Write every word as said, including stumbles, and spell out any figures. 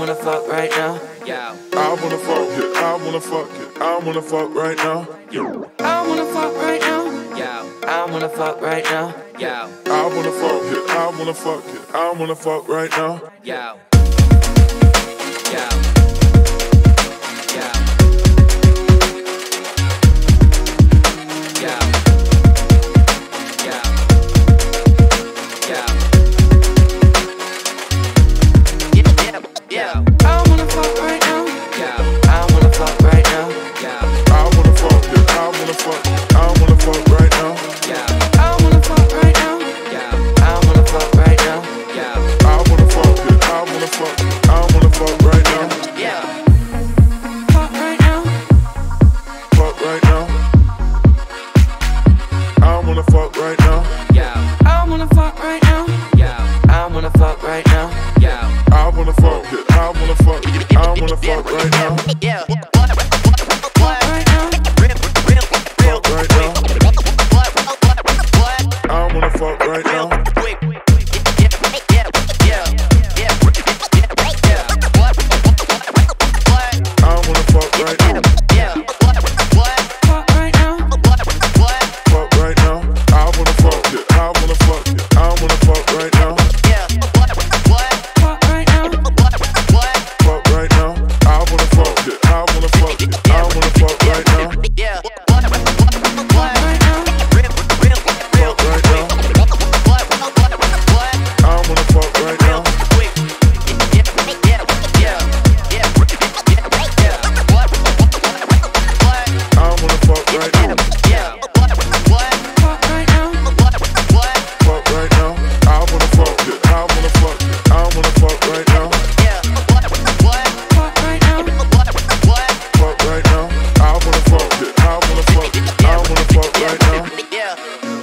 wanna fuck right now. Yeah. I wanna fuck it, I wanna fuck it, I wanna fuck right now. I wanna fuck right now. Yeah. I wanna fuck right now. Yeah. I wanna fuck it, I wanna fuck it, I wanna fuck right now. Yeah. Yeah. Yeah. Yeah. Yeah. Yeah. Yeah. Yeah. I wanna fuck right now. Yeah. I wanna fuck right now. Yeah. I wanna fuck it, I wanna fuck it, I wanna fuck right now. Yeah. I wanna fuck right now. Yeah. I wanna fuck right now. Yeah. I wanna fuck it, I wanna fuck it, I wanna fuck right now. Yeah. Fuck right now. Fuck right now. I wanna fuck right now. Yeah. I wanna fuck right now. Yeah. I wanna fuck right now. Yeah. I wanna fuck it, I wanna fuck it, I wanna fuck right now. Yeah. Fuck right now. Fuck right now. I wanna fuck right now. I wanna fuck right now. Fuck right now. Fuck right now. I wanna fuck it, I wanna fuck it, I wanna fuck right now. Fuck right now. Fuck right now. I wanna fuck it, I wanna fuck it, I wanna fuck right now. Fuck right now. Fuck right now. I wanna fuck right now. I wanna fuck right now. Fuck right now. Fuck right now. I wanna fuck it, I wanna fuck it, I wanna fuck right now. Fuck right now. Fuck right now. I wanna fuck it, I wanna fuck it, I wanna fuck right now. Yeah.